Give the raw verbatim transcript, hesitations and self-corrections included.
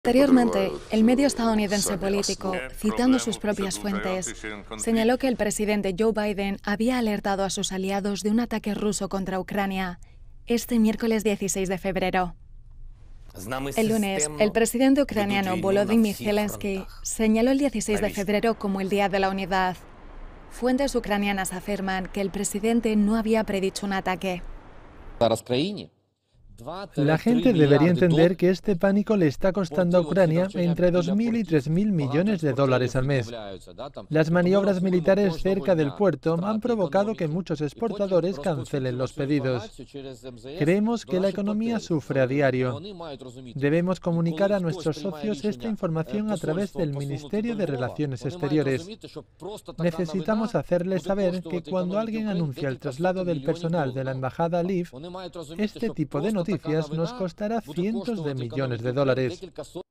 Anteriormente, el medio estadounidense Politico, citando sus propias fuentes, señaló que el presidente Joe Biden había alertado a sus aliados de un ataque ruso contra Ucrania este miércoles dieciséis de febrero. El lunes, el presidente ucraniano Volodymyr Zelensky señaló el dieciséis de febrero como el Día de la Unidad. Fuentes ucranianas afirman que el presidente no había predicho un ataque. La gente debería entender que este pánico le está costando a Ucrania entre dos mil y tres mil millones de dólares al mes. Las maniobras militares cerca del puerto han provocado que muchos exportadores cancelen los pedidos. Creemos que la economía sufre a diario. Debemos comunicar a nuestros socios esta información a través del Ministerio de Relaciones Exteriores. Necesitamos hacerles saber que cuando alguien anuncia el traslado del personal de la embajada a Lviv, este tipo de noticias nos costará cientos de millones de dólares.